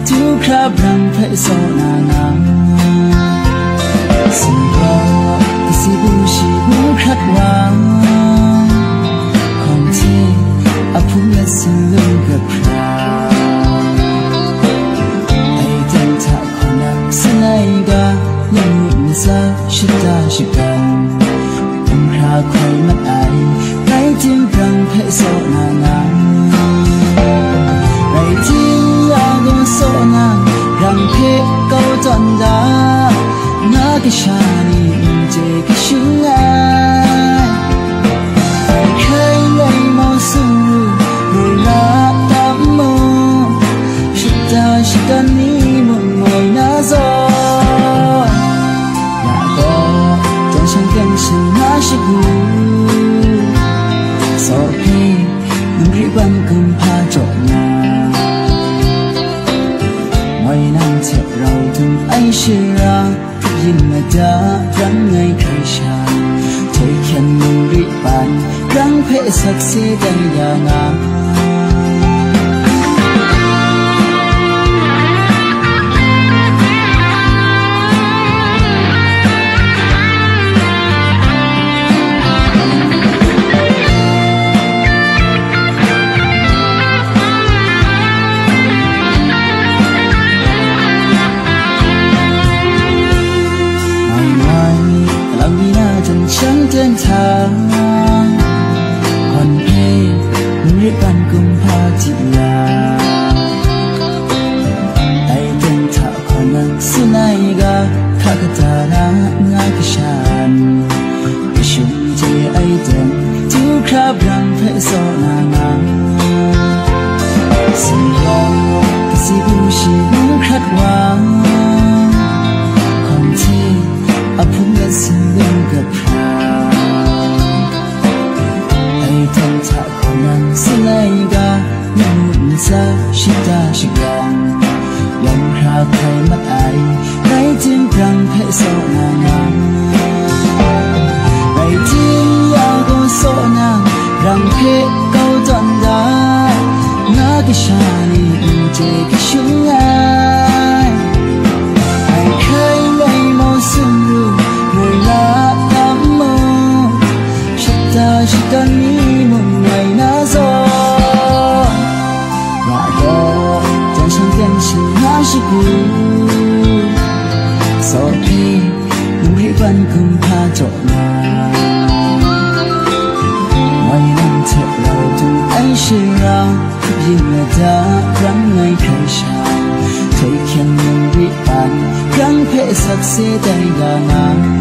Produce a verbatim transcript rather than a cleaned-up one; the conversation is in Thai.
ทุกคราบรังเพโซนานาสิ่งรอที่สิบูชีบูครัดวางของที่อาภูมิสิ่งลืมกับพระไอเดินทางคนนักสนายกายังมุ่งซาชิดาชิกันคงราคอยมัดไอไรจิ้มรังเพโซนานาไรจิ้มยากุโซนารังเพเกาจันดานากิชานีเจกิชิงไอเคยเลยมองสูเวลาตามมองชิดาชิดานีมุงมอยนาโซอยากก็จังฉันกันฉันนาชิบูสอดพี่นุ่มริบันกุมพาจบนาไม่นั่งเทียบเราถึงไอชิรายินมาดารังไงใครชาเธอแค่นุ่มริบันรังเพศักดิ์ศรีได้ยังไงฉันเดินทางคนเพนุ่มริบันกุมภาจิลาไอเดินทางคนนั้นสุนัยกาข้ากตาลางากิฉันกิชุมเจไอเดินทุกคราบรังเพโซนางาสิ่งรอกิสิบูชีบุครัดวางคนที่อาภูมิสิ่งลืมกับพระไอเดินทางคนนั้นสุนัยกายังมุ่งซาชิดาชิกันยังคราใครมัดไอไรจิ้มรังเพโซนานาไรจิ้มยากุโซนารังเพเกาจันดานากิชานีเจกิชุงไอไอเคยเลยมองสูเวลาตามมองชิดาชิดานีมุงไงนาโซว่าก็จังฉันกันฉันนาชิบูสอดพี่นุ่มริบันกุมพาจบนาไม่นั่งเทียบเราถึงไอชิรายินมาดารังไงใครชาเธอแค่นุ่มริบันรังเพศักดิ์ศรีได้ยังไง